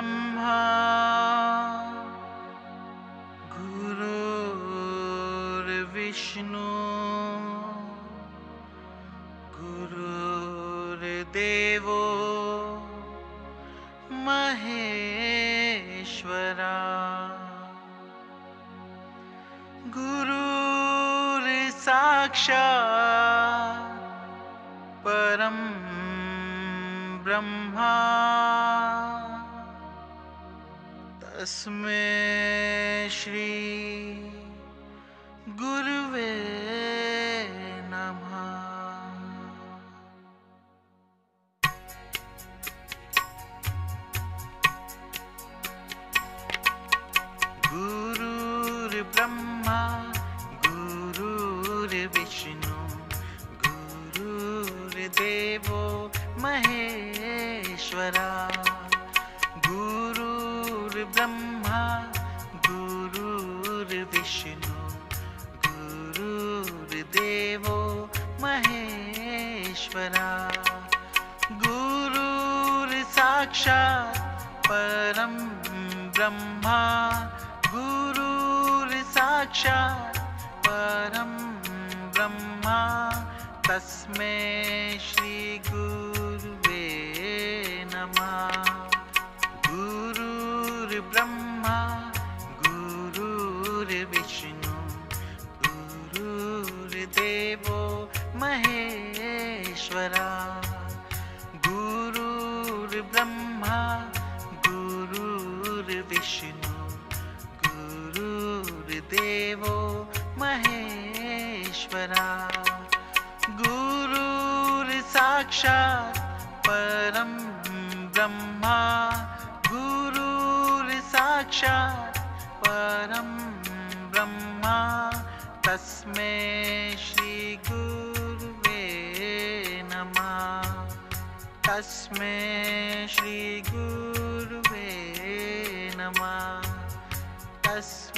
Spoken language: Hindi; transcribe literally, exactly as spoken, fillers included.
ब्रह्मा गुरुर्विष्णु गुरुर्देवो महेश्वरा गुरुर्साक्षात् परं ब्रह्मा तस्मै श्री गुरुवे नमः। गुरुर्ब्रह्मा गुरुर्विष्णु गुरुर्देवो महेश्वरा गुरुर्ब्रह्मा गुरुर्विष्णु गुरुर्देवो महेश्वरा गुरुर्साक्षात् परं ब्रह्मा गुरुर्साक्षात् परं ब्रह्मा तस्मै श्री गुरुवे नमः। गुरुर्ब्रह्मा गुरुर्विष्णु गुरुर्देवो महेश्वरा गुरुर्ब्रह्मा गुरुर्विष्णु गुरुर्देवो महेश्वरा गुरुर्साक्षात् परं ब्रह्मा गुरुर्साक्षात् परं ब्रह्मा तस्मै श्री गुरुवे नमः। तस्मै श्री गुरुवे नमः। तस्मै